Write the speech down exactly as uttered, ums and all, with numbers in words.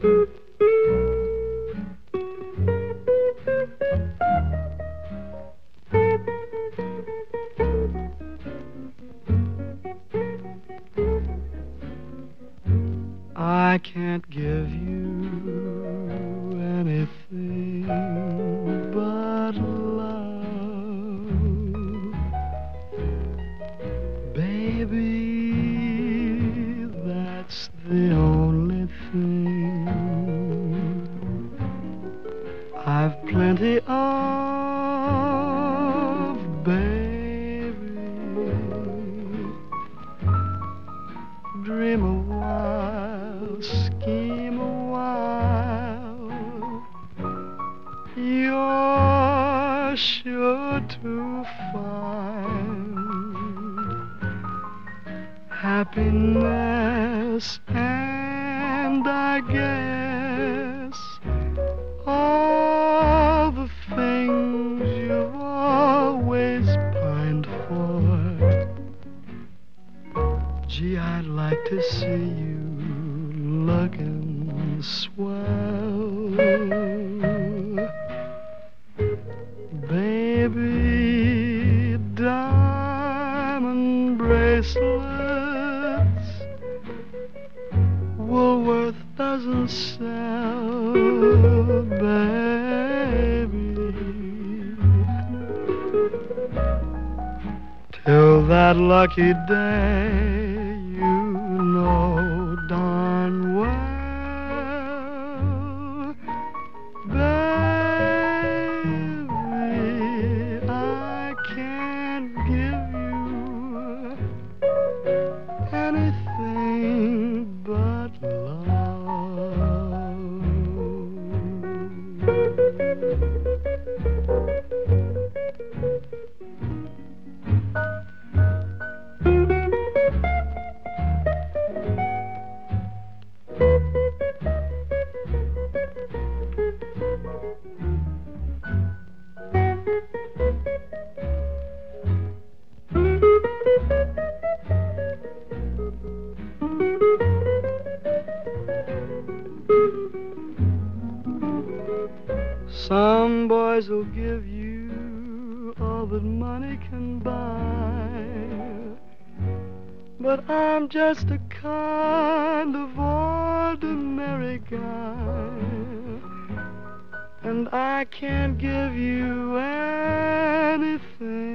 I can't give you anything but love, baby, that's the only thing I've plenty of, baby. Dream a while, scheme a while, you're sure to find happiness, and I guess all the things you've always pined for. Gee, I'd like to see you looking swell, baby. Diamond bracelets Woolworth doesn't sell, baby. Till that lucky day, you know darn well, baby, I can't give you anything but love. Some boys will give you all that money can buy, but I'm just a kind of ordinary guy, and I can't give you anything